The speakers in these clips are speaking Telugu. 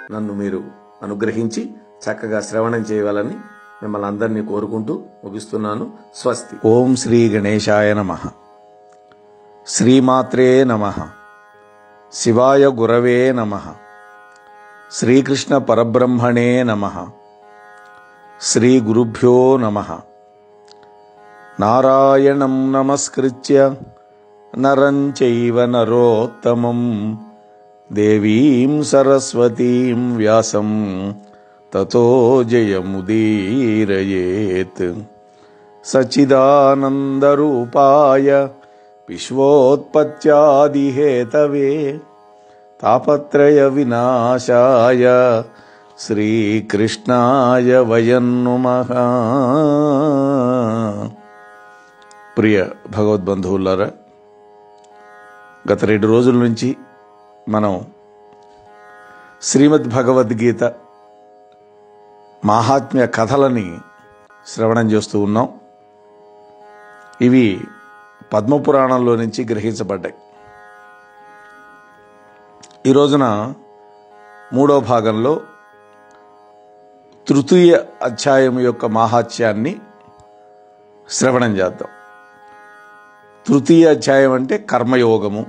నన్ను మీరు అనుగ్రహించి చక్కగా శ్రవణం చేయవాలని మిమ్మల్ని అందరినీ కోరుకుంటూ ముగిస్తున్నాను. స్వస్తి. ఓం శ్రీ గణేశాయ నమః. శ్రీమాత్రే నమః. శివాయ గురవే నమః. శ్రీకృష్ణ పరబ్రహ్మణే నమః. శ్రీ గురుభ్యో నమః. నారాయణం నమస్కృత్య నరం చైవ నరోత్తమం దేవీం సరస్వతీం వ్యాసం తతో జయముదీరయేత్. సచ్చిదానందరూపాయ విశ్వోత్పత్యాదిహేతవే తాపత్రయ వినాశాయ శ్రీకృష్ణాయ వయం నమః. ప్రియ భగవద్బంధువులారా, గత 2 రోజుల నుంచి మనం శ్రీమద్ భగవద్గీత మాహాత్మ్య కథలని శ్రవణం చేస్తూ ఉన్నాం. ఇవి పద్మపురాణంలో నుంచి గ్రహించబడ్డాయి. ఈ రోజున 3వ భాగంలో తృతీయ అధ్యాయం యొక్క మాహాత్మ్యాన్ని శ్రవణం చేద్దాం. తృతీయ అధ్యాయం అంటే కర్మయోగము.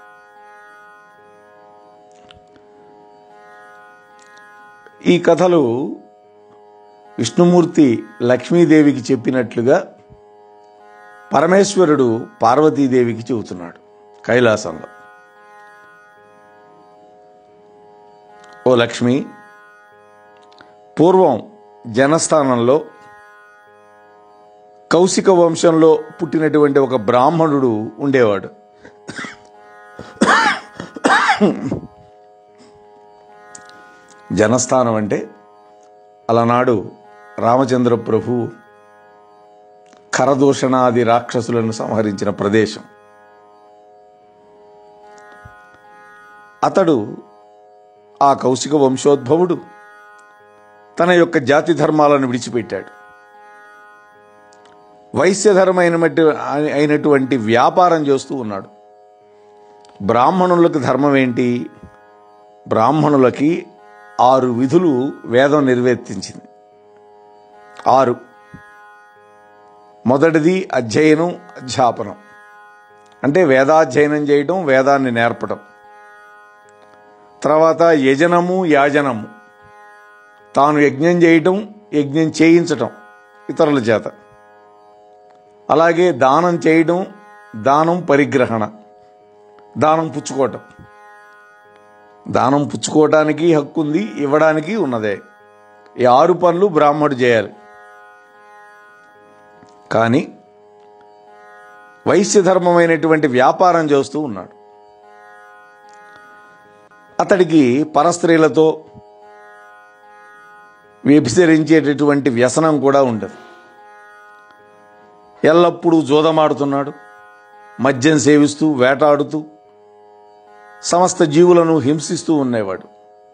ఈ కథలు విష్ణుమూర్తి లక్ష్మీదేవికి చెప్పినట్లుగా పరమేశ్వరుడు పార్వతీదేవికి చెబుతున్నాడు కైలాసంలో. ఓ లక్ష్మి, పూర్వం జనస్థానంలో కౌశిక వంశంలో పుట్టినటువంటి ఒక బ్రాహ్మణుడు ఉండేవాడు. జనస్థానం అంటే అలనాడు రామచంద్ర ప్రభు ఖరదూషణాది రాక్షసులను సంహరించిన ప్రదేశం. అతడు, ఆ కౌశిక వంశోద్భవుడు, తన యొక్క జాతి ధర్మాలను విడిచిపెట్టాడు. అయినటువంటి వ్యాపారం చేస్తూ ఉన్నాడు. బ్రాహ్మణులకు ధర్మం ఏంటి? బ్రాహ్మణులకి 6 విధులు వేదం నిర్వర్తించింది. 6. మొదటిది అధ్యయనం, అధ్యాపనం అంటే వేదాధ్యయనం చేయటం, వేదాన్ని నేర్పడం. తర్వాత యజనము, యాజనము, తాను యజ్ఞం చేయటం, యజ్ఞం చేయించటం ఇతరుల చేత. అలాగే దానం చేయడం, దానం పరిగ్రహణ, దానం పుచ్చుకోవటం. దానం పుచ్చుకోవటానికి హక్కు ఉంది, ఇవ్వడానికి ఉన్నదే. ఈ 6 పనులు బ్రాహ్మణుడు చేయాలి. కానీ వైశ్యధర్మమైనటువంటి వ్యాపారం చేస్తూ ఉన్నాడు. అతడికి పరస్త్రీలతో వ్యభిచరించేటటువంటి వ్యసనం కూడా ఉండదు. ఎల్లప్పుడూ జోదమాడుతున్నాడు, మద్యం సేవిస్తూ, వేటాడుతూ సమస్త జీవులను హింసిస్తూ ఉండేవాడు.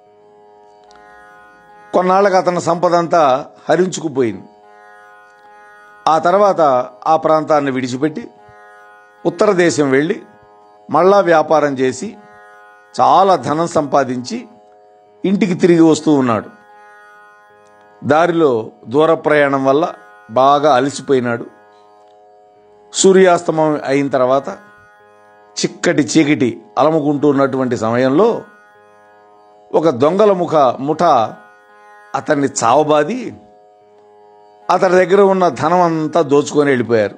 కొన్నాళ్ళకు అతని సంపద అంతా హరించుకుపోయింది. ఆ తర్వాత ఆ ప్రాంతాన్ని విడిచిపెట్టి ఉత్తర దేశం వెళ్ళి మళ్ళా వ్యాపారం చేసి చాలా ధనం సంపాదించి ఇంటికి తిరిగి వస్తూ ఉన్నాడు. దారిలో దూర ప్రయాణం వల్ల బాగా అలసిపోయినాడు. సూర్యాస్తమం అయిన తర్వాత చిక్కటి చీకటి అలముకుంటూ ఉన్నటువంటి సమయంలో ఒక దొంగల ముఠ అతన్ని చావబాది అతని దగ్గర ఉన్న ధనం అంతా దోచుకొని వెళ్ళిపోయారు.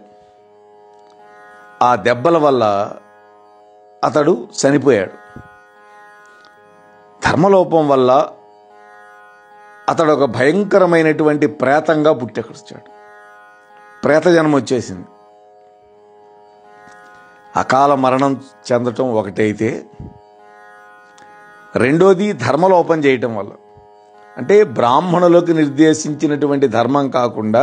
ఆ దెబ్బల వల్ల అతడు చనిపోయాడు. ధర్మలోపం వల్ల అతడు ఒక భయంకరమైనటువంటి ప్రేతంగా పుట్టుకొచ్చాడు. ప్రేత జన్మ వచ్చేసింది. అకాల మరణం చెందటం ఒకటైతే, రెండోది ధర్మలోపం చేయటం వల్ల. అంటే బ్రాహ్మణులకు నిర్దేశించినటువంటి ధర్మం కాకుండా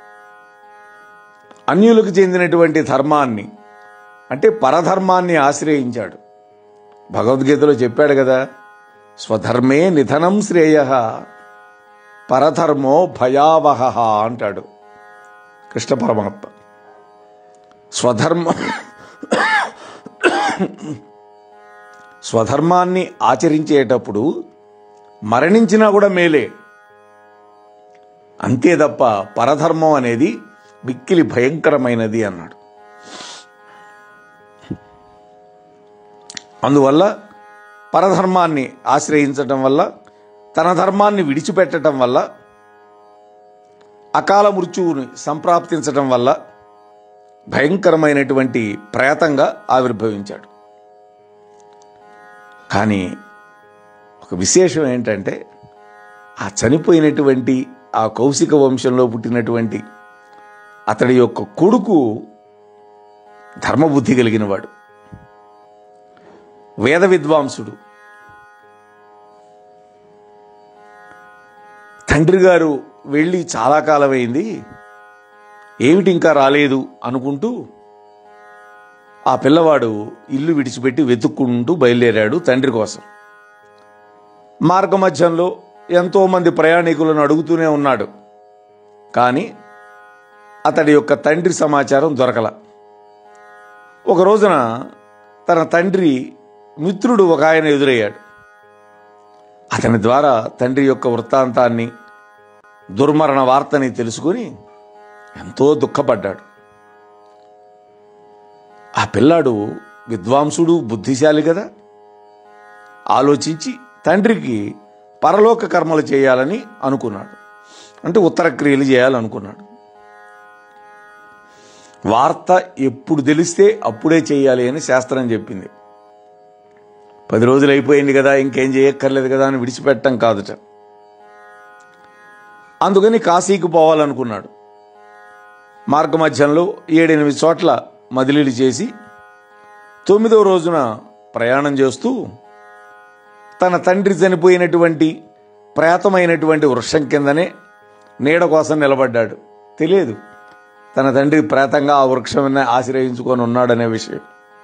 అన్యులకు చెందినటువంటి ధర్మాన్ని, అంటే పరధర్మాన్ని ఆశ్రయించాడు. భగవద్గీతలో చెప్పాడు కదా, స్వధర్మే నిధనం శ్రేయః పరధర్మో భయావహ అంటాడు కృష్ణ పరమాత్మ. స్వధర్మాన్ని ఆచరించేటప్పుడు మరణించినా కూడా మేలే, అంతే తప్ప పరధర్మం అనేది మిక్కిలి భయంకరమైనది అన్నాడు. అందువల్ల పరధర్మాన్ని ఆశ్రయించటం వల్ల, తన ధర్మాన్ని విడిచిపెట్టడం వల్ల, అకాల మృత్యువుని సంప్రాప్తించటం వల్ల భయంకరమైనటువంటి ప్రేతంగా ఆవిర్భవించాడు. కానీ ఒక విశేషం ఏంటంటే, ఆ చనిపోయినటువంటి ఆ కౌశిక వంశంలో పుట్టినటువంటి అతడి యొక్క కొడుకు ధర్మబుద్ధి కలిగినవాడు, వేద విద్వాంసుడు. తండ్రి గారు వెళ్ళి చాలా కాలమైంది, ఏమిటి ఇంకా రాలేదు అనుకుంటూ ఆ పిల్లవాడు ఇల్లు విడిచిపెట్టి వెతుక్కుంటూ బయలుదేరాడు తండ్రి కోసం. మార్గమధ్యంలో ఎంతోమంది ప్రయాణికులను అడుగుతూనే ఉన్నాడు, కానీ అతడి యొక్క తండ్రి సమాచారం దొరకల. ఒక రోజున తన తండ్రి మిత్రుడు ఒక ఆయన ఎదురయ్యాడు. అతని ద్వారా తండ్రి యొక్క వృత్తాంతాన్ని, దుర్మరణ వార్తని తెలుసుకుని ఎంతో దుఃఖపడ్డాడు. ఆ పిల్లాడు విద్వాంసుడు, బుద్ధిశాలి కదా, ఆలోచించి తండ్రికి పరలోక కర్మలు చేయాలని అనుకున్నాడు. అంటే ఉత్తర క్రియలు చేయాలనుకున్నాడు. వార్త ఎప్పుడు తెలిస్తే అప్పుడే చేయాలి అని శాస్త్రం చెప్పింది. 10 రోజులు అయిపోయింది కదా, ఇంకేం చేయక్కర్లేదు కదా అని విడిచిపెట్టడం కాదుట. అందుకని కాశీకి పోవాలనుకున్నాడు. మార్గమధ్యంలో 7-8 చోట్ల మదిలీలు చేసి 9వ రోజున ప్రయాణం చేస్తూ తన తండ్రి చనిపోయినటువంటి ప్రేతమైనటువంటి వృక్షం కిందనే నీడ కోసం నిలబడ్డాడు. తెలియదు తన తండ్రి ప్రేతంగా ఆ వృక్షాన్ని ఆశ్రయించుకొని ఉన్నాడనే విషయం.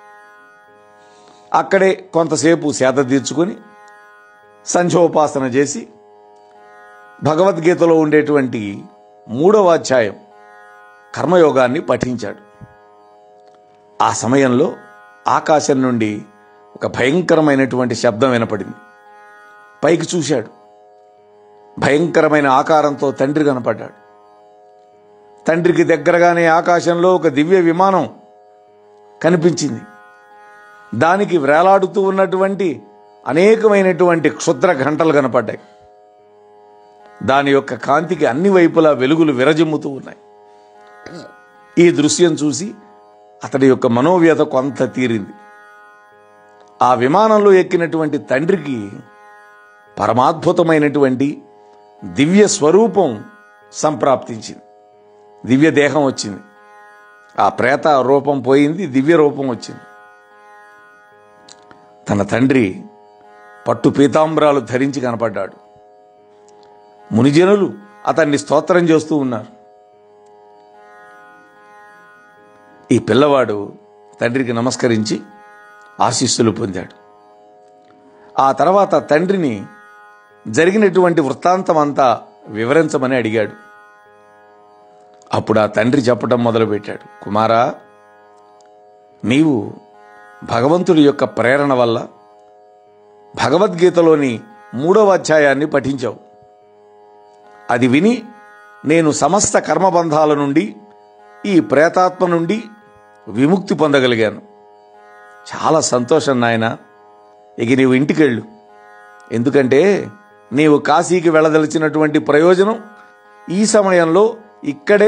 అక్కడే కొంతసేపు సేద తీర్చుకొని సంధ్యోపాసన చేసి భగవద్గీతలో ఉండేటువంటి 3వ అధ్యాయం కర్మయోగాన్ని పఠించాడు. ఆ సమయంలో ఆకాశం నుండి ఒక భయంకరమైనటువంటి శబ్దం వినపడింది. పైకి చూశాడు. భయంకరమైన ఆకారంతో తండ్రి కనపడ్డాడు. తండ్రికి దగ్గరగానే ఆకాశంలో ఒక దివ్య విమానం కనిపించింది. దానికి వేలాడుతూ ఉన్నటువంటి అనేకమైనటువంటి క్షుద్ర గంటలు కనపడ్డాయి. దాని యొక్క కాంతికి అన్ని వైపులా వెలుగులు విరజిమ్ముతూ ఉన్నాయి. ఈ దృశ్యం చూసి అతడి యొక్క మనోవ్యత కొంత తీరింది. ఆ విమానంలో ఎక్కినటువంటి తండ్రికి పరమాద్భుతమైనటువంటి దివ్య స్వరూపం సంప్రాప్తించింది. దివ్య దేహం వచ్చింది. ఆ ప్రేత రూపం పోయింది, దివ్య రూపం వచ్చింది. తన తండ్రి పట్టు పీతాంబరాలు ధరించి కనపడ్డాడు. మునిజనులు అతన్ని స్తోత్రం చేస్తూ ఉన్నారు. ఈ పిల్లవాడు తండ్రికి నమస్కరించి ఆశీస్సులు పొందాడు. ఆ తర్వాత తండ్రిని జరిగినటువంటి వృత్తాంతం అంతా వివరించమని అడిగాడు. అప్పుడు ఆ తండ్రి చెప్పడం మొదలుపెట్టాడు. కుమారా, నీవు భగవంతుడి యొక్క ప్రేరణ వల్ల భగవద్గీతలోని 3వ అధ్యాయాన్ని పఠించావు. అది విని నేను సమస్త కర్మబంధాల నుండి, ఈ ప్రేతాత్మ నుండి విముక్తి పొందగలిగాను. చాలా సంతోషం నాయన. ఇక నీవు ఇంటికెళ్ళు. ఎందుకంటే నీవు కాశీకి వెళ్ళదలిచినటువంటి ప్రయోజనం ఈ సమయంలో ఇక్కడే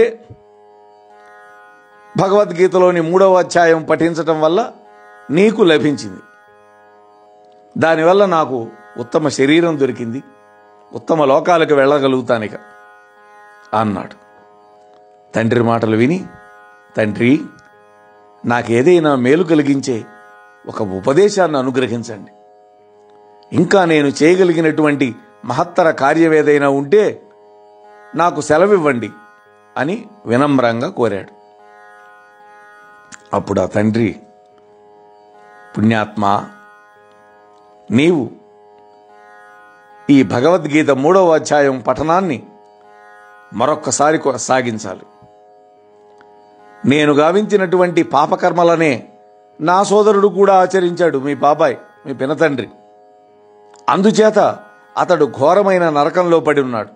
భగవద్గీతలోని 3వ అధ్యాయం పఠించటం వల్ల నీకు లభించింది. దానివల్ల నాకు ఉత్తమ శరీరం దొరికింది, ఉత్తమ లోకాలకు వెళ్ళగలుగుతానిక అన్నాడు. తండ్రి మాటలు విని, తండ్రి, నాకేదైనా మేలు కలిగించే ఒక ఉపదేశాన్ని అనుగ్రహించండి. ఇంకా నేను చేయగలిగినటువంటి మహత్తర కార్యమేదైనా ఉంటే నాకు సెలవివ్వండి అని వినమ్రంగా కోరాడు. అప్పుడు ఆ తండ్రి, పుణ్యాత్మ, నీవు ఈ భగవద్గీత 3వ అధ్యాయం పఠనాన్ని మరొక్కసారి సాగించాలి. నేను గావించినటువంటి పాపకర్మలనే నా సోదరుడు కూడా ఆచరించాడు, మీ బాబాయ్, మీ పినతండ్రి. అందుచేత అతడు ఘోరమైన నరకంలో పడి ఉన్నాడు.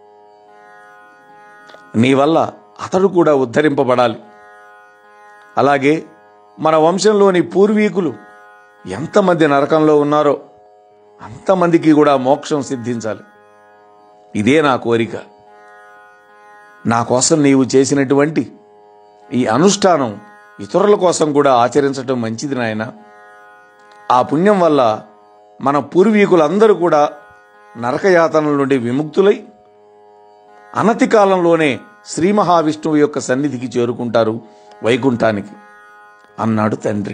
నీ వల్ల అతడు కూడా ఉద్ధరింపబడాలి. అలాగే మన వంశంలోని పూర్వీకులు ఎంతమంది నరకంలో ఉన్నారో అంతమందికి కూడా మోక్షం సిద్ధించాలి. ఇదే నా కోరిక. నా కోసం నీవు చేసినటువంటి ఈ అనుష్ఠానం ఇతరుల కోసం కూడా ఆచరించటం మంచిది నాయన. ఆ పుణ్యం వల్ల మన పూర్వీకులందరూ కూడా నరకయాతనల నుండి విముక్తులై అనతి కాలంలోనే శ్రీ మహావిష్ణువు యొక్క సన్నిధికి చేరుకుంటారు, వైకుంఠానికి అన్నాడు తండ్రి.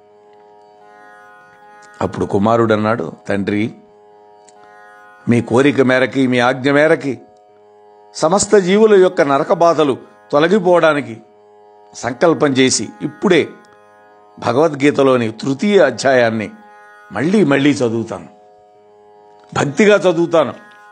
అప్పుడు కుమారుడు అన్నాడు, తండ్రి, మీ కోరిక మేరకి, మీ ఆజ్ఞ మేరకి సమస్త జీవుల యొక్క నరక బాధలు తొలగిపోవడానికి సంకల్పం చేసి ఇప్పుడే భగవద్గీతలోని తృతీయ అధ్యాయాన్ని మళ్ళీ మళ్ళీ చదువుతాను, భక్తిగా చదువుతాను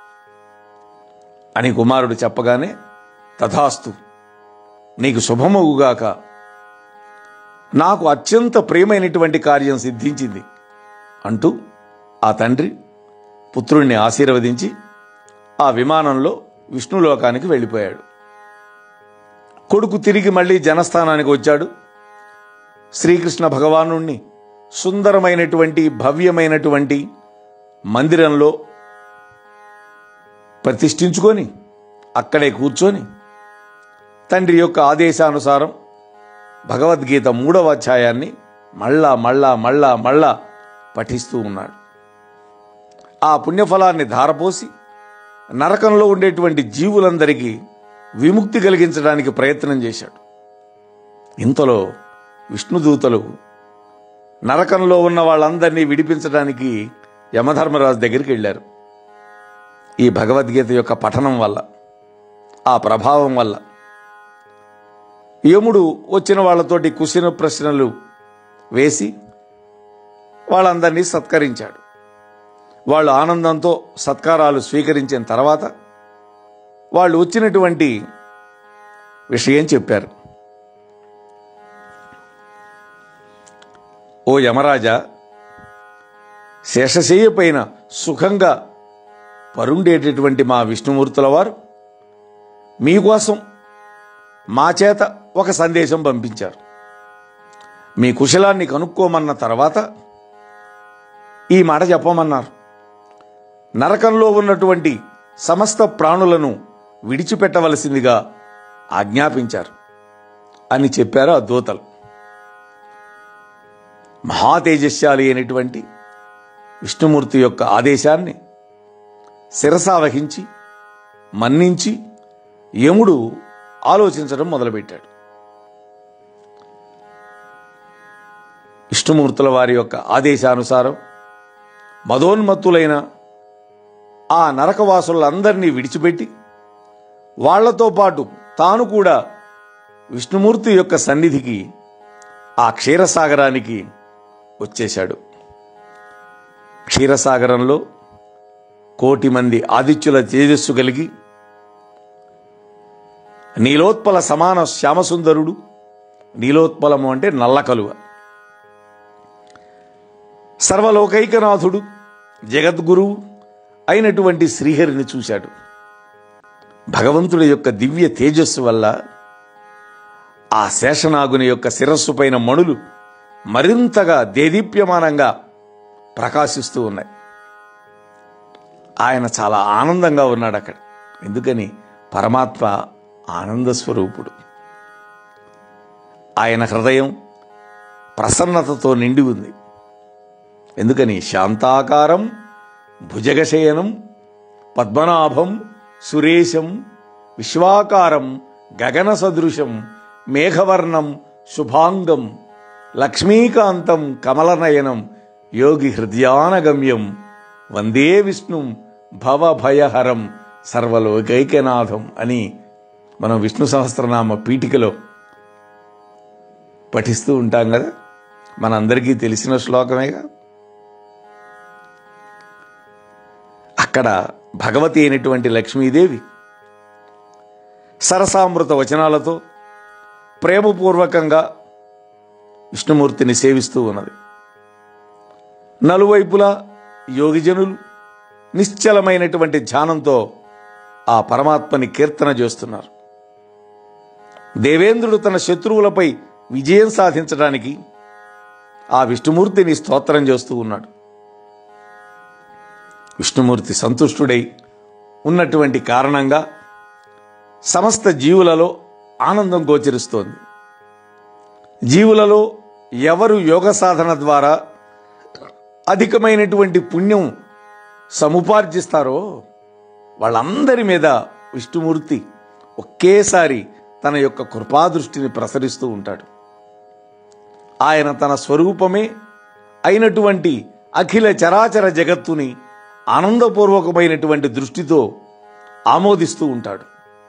అని కుమారుడు చెప్పగానే, తథాస్తు, నీకు శుభమవుగాక, నాకు అత్యంత ప్రియమైనటువంటి కార్యం సిద్ధించింది అంటూ ఆ తండ్రి పుత్రుణ్ణి ఆశీర్వదించి ఆ విమానంలో విష్ణులోకానికి వెళ్ళిపోయాడు. కొడుకు తిరిగి మళ్ళీ జనస్థానానికి వచ్చాడు. శ్రీకృష్ణ భగవానుణ్ణి సుందరమైనటువంటి భవ్యమైనటువంటి మందిరంలో ప్రతిష్ఠించుకొని అక్కడే కూర్చొని తండ్రి యొక్క ఆదేశానుసారం భగవద్గీత 3వ అధ్యాయాన్ని మళ్ళా మళ్ళా మళ్ళా మళ్ళా పఠిస్తూ ఉన్నాడు. ఆ పుణ్యఫలాన్ని ధారపోసి నరకంలో ఉండేటువంటి జీవులందరికీ విముక్తి కలిగించడానికి ప్రయత్నం చేశాడు. ఇంతలో విష్ణుదూతలు నరకంలో ఉన్న వాళ్ళందరినీ విడిపించడానికి యమధర్మరాజు దగ్గరికి వెళ్ళారు. ఈ భగవద్గీత యొక్క పఠనం వల్ల, ఆ ప్రభావం వల్ల యముడు వచ్చిన వాళ్ళతోటి కుశల ప్రశ్నలు వేసి వాళ్ళందరినీ సత్కరించాడు. వాళ్ళు ఆనందంతో సత్కారాలు స్వీకరించిన తర్వాత వాళ్ళు వచ్చినటువంటి విషయం చెప్పారు. ఓ యమరాజా, శేషశయ్య పైన సుఖంగా పరుండేటటువంటి మా విష్ణుమూర్తుల వారు మీకోసం మా చేత ఒక సందేశం పంపించారు. మీ కుశలాన్ని కనుక్కోమన్న తర్వాత ఈ మాట చెప్పమన్నారు. నరకంలో ఉన్నటువంటి సమస్త ప్రాణులను విడిచిపెట్టవలసిందిగా ఆజ్ఞాపించారు అని చెప్పారు ఆ దూతలు. మహాతేజస్శాలి అయినటువంటి విష్ణుమూర్తి యొక్క ఆదేశాన్ని శిరసావహించి మన్నించి యముడు ఆలోచించడం మొదలుపెట్టాడు. విష్ణుమూర్తుల వారి యొక్క ఆదేశానుసారం మదోన్మత్తులైన ఆ నరకవాసులందరినీ విడిచిపెట్టి వాళ్లతో పాటు తాను కూడా విష్ణుమూర్తి యొక్క సన్నిధికి, ఆ క్షీరసాగరానికి వచ్చేశాడు. క్షీరసాగరంలో 1,000,000 మంది ఆదిత్యుల తేజస్సు కలిగి నీలోత్పల సమాన శ్యామసుందరుడు, నీలోత్పలము అంటే నల్ల కలువ, సర్వలోకైకనాథుడు, జగద్గురువు అయినటువంటి శ్రీహరిని చూశాడు. భగవంతుడి యొక్క దివ్య తేజస్సు వల్ల ఆ శేషనాగుని యొక్క శిరస్సు పైన మణులు మరింతగా దేదీప్యమానంగా ప్రకాశిస్తూ ఉన్నాయి. ఆయన చాలా ఆనందంగా ఉన్నాడు అక్కడ. ఎందుకని? పరమాత్మ ఆనంద స్వరూపుడు. ఆయన హృదయం ప్రసన్నతతో నిండి ఉంది. ఎందుకని? శాంతాకారం భుజగశయనం పద్మనాభం సురేశం విశ్వాకారం గగన సదృశం మేఘవర్ణం శుభాంగం లక్ష్మీకాంతం కమలనయనం యోగి హృదయానగమ్యం వందే విష్ణుం భవభయహరం సర్వలోకైకనాథం అని మనం విష్ణు సహస్రనామ పీఠికలో పఠిస్తూ ఉంటాం కదా. మనందరికీ తెలిసిన శ్లోకమేగా. అక్కడ భగవతి అయినటువంటి లక్ష్మీదేవి సరసామృత వచనాలతో ప్రేమపూర్వకంగా విష్ణుమూర్తిని సేవిస్తూ ఉన్నది. నలువైపులా యోగిజనులు నిశ్చలమైనటువంటి ధ్యానంతో ఆ పరమాత్మని కీర్తన చేస్తున్నారు. దేవేంద్రుడు తన శత్రువులపై విజయం సాధించడానికి ఆ విష్ణుమూర్తిని స్తోత్రం చేస్తూ ఉన్నాడు. విష్ణుమూర్తి సంతుష్టుడై ఉన్నటువంటి కారణంగా సమస్త జీవులలో ఆనందం గోచరిస్తోంది. జీవులలో ఎవరు యోగ సాధన ద్వారా అధికమైనటువంటి పుణ్యం సముపార్జిస్తారో వాళ్ళందరి మీద విష్ణుమూర్తి ఒకేసారి తన యొక్క కృపాదృష్టిని ప్రసరిస్తూ ఉంటాడు. ఆయన తన స్వరూపమే అయినటువంటి అఖిల చరాచర జగత్తుని ఆనందపూర్వకమైనటువంటి దృష్టితో ఆమోదిస్తూ ఉంటాడు.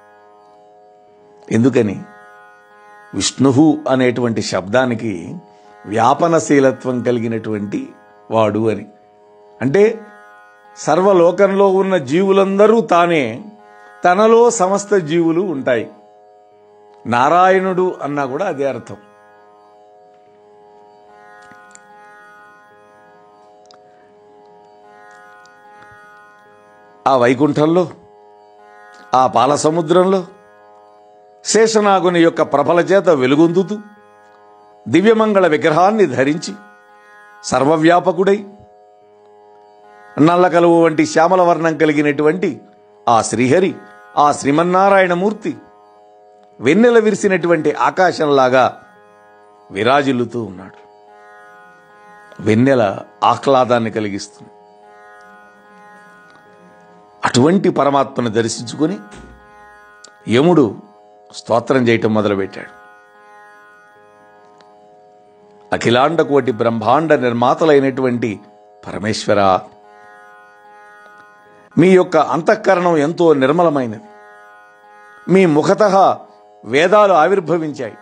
ఎందుకని? విష్ణువు అనేటువంటి శబ్దానికి వ్యాపనశీలత్వం కలిగినటువంటి వాడు అని. అంటే సర్వలోకంలో ఉన్న జీవులందరూ తానే, తనలో సమస్త జీవులు ఉంటాయి. నారాయణుడు అన్నా కూడా అదే అర్థం. ఆ వైకుంఠంలో, ఆ పాల సముద్రంలో శేషనాగుని యొక్క ప్రభల చేత వెలుగొందుతూ దివ్యమంగళ విగ్రహాన్ని ధరించి సర్వవ్యాపకుడై నల్లకలువు వంటి శ్యామల వర్ణం కలిగినటువంటి ఆ శ్రీహరి, ఆ శ్రీమన్నారాయణమూర్తి వెన్నెల విరిసినటువంటి ఆకాశంలాగా విరాజిల్లుతూ ఉన్నాడు. వెన్నెల ఆహ్లాదాన్ని కలిగిస్తుంది. అటువంటి పరమాత్మను దర్శించుకొని యముడు స్తోత్రం చేయటం మొదలుపెట్టాడు. అఖిలాండ కోటి బ్రహ్మాండ నిర్మాతలైనటువంటి పరమేశ్వర, మీ యొక్క అంతఃకరణం ఎంతో నిర్మలమైనది. మీ ముఖతః వేదాలు ఆవిర్భవించాయి.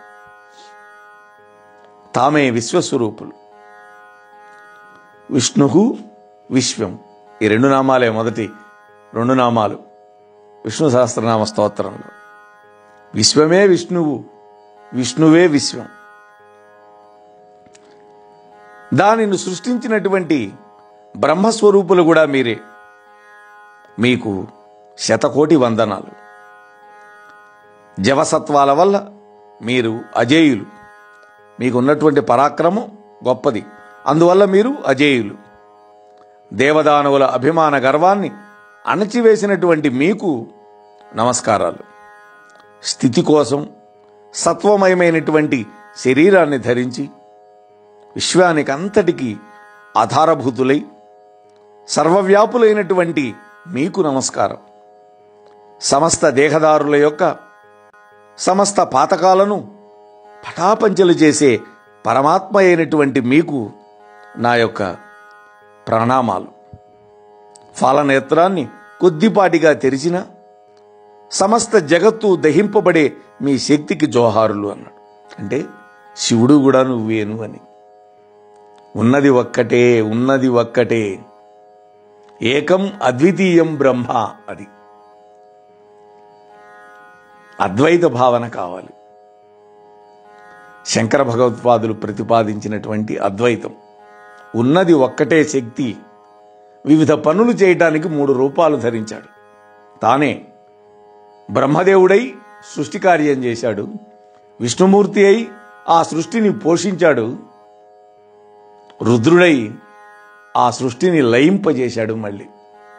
తామే విశ్వస్వరూపులు. విష్ణు, విశ్వం, ఈ రెండు నామాలే మొదటి రెండు నామాలు విష్ణు సహస్రనామ స్తోత్రంలో. విశ్వమే విష్ణువు, విష్ణువే విశ్వం. దానిని సృష్టించినటువంటి బ్రహ్మస్వరూపులు కూడా మీరే. మీకు శతకోటి వందనాలు. జవసత్వాల వల్ల మీరు అజేయులు. మీకున్నటువంటి పరాక్రమం గొప్పది, అందువల్ల మీరు అజేయులు. దేవదానవుల అభిమాన గర్వాన్ని అణచివేసినటువంటి మీకు నమస్కారాలు. స్థితి కోసం సత్వమయమైనటువంటి శరీరాన్ని ధరించి విశ్వానికి అంతటికీ ఆధారభూతులై సర్వవ్యాపులైనటువంటి మీకు నమస్కారం. సమస్త దేహదారుల యొక్క సమస్త పాతకాలను పటాపంచలు చేసే పరమాత్మ అయినటువంటి మీకు నా యొక్క ప్రణామాలు. ఫాలనేత్రాన్ని కొద్దిపాటిగా తెరిచిన సమస్త జగత్తు దహింపబడే మీ శక్తికి జోహారులు అన్నాడు. అంటే శివుడు కూడా నువ్వేను అని. ఉన్నది ఒక్కటే, ఉన్నది ఒక్కటే, ఏకం అద్వితీయం బ్రహ్మ. అది అద్వైత భావన కావాలి. శంకర భగవత్పాదులు ప్రతిపాదించినటువంటి అద్వైతం. ఉన్నది ఒక్కటే శక్తి వివిధ పనులు చేయటానికి 3 రూపాలు ధరించాడు. తానే బ్రహ్మదేవుడై సృష్టి కార్యం చేశాడు, విష్ణుమూర్తి అయి ఆ సృష్టిని పోషించాడు, రుద్రుడై ఆ సృష్టిని లయింపజేశాడు మళ్ళీ.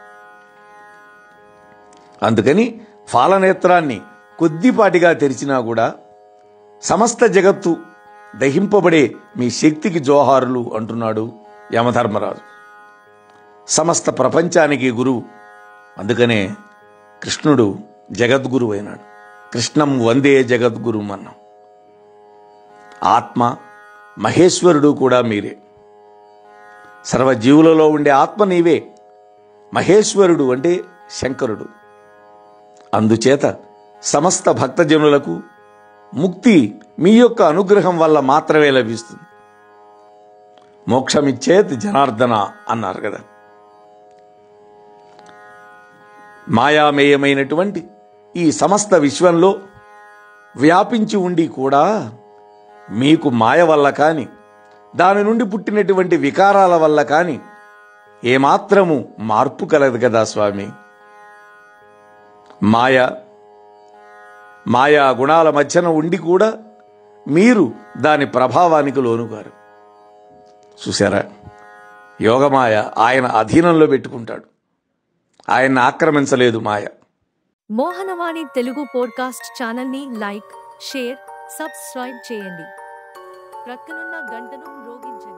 అందుకని ఫాలనేత్రాన్ని కొద్దిపాటిగా తెరిచినా కూడా సమస్త జగత్తు దహింపబడే మీ శక్తికి జోహారులు అంటున్నాడు యమధర్మరాజు. సమస్త ప్రపంచానికి గురువు. అందుకనే కృష్ణుడు జగద్గురు అయినాడు. కృష్ణం వందే జగద్గురు అన్నాం. ఆత్మ మహేశ్వరుడు కూడా మీరే. సర్వజీవులలో ఉండే ఆత్మ నీవే. మహేశ్వరుడు అంటే శంకరుడు. అందుచేత సమస్త భక్తజనులకు ముక్తి మీ యొక్క అనుగ్రహం వల్ల మాత్రమే లభిస్తుంది. మోక్షమిచ్చేత్ జనార్దన అన్నారు కదా. మాయామేయమైనటువంటి ఈ సమస్త విశ్వంలో వ్యాపించి ఉండి కూడా మీకు మాయ వల్ల కానీ, దాని నుండి పుట్టినటువంటి వికారాల వల్ల కానీ ఏమాత్రము మార్పు కలదు కదా స్వామి. మాయా గుణాల మధ్యన ఉండి కూడా మీరు దాని ప్రభావానికి లోనుగారు. చూసారా, యోగమాయ ఆయన అధీనంలో పెట్టుకుంటాడు, ఆయన్ని ఆక్రమించలేదు మాయ. మోహనవాణి తెలుగు పోడ్కాస్ట్ ఛానల్ని లైక్, షేర్, సబ్స్క్రైబ్ చేయండి. ప్రక్కనున్న గంటను మ్రోగించండి.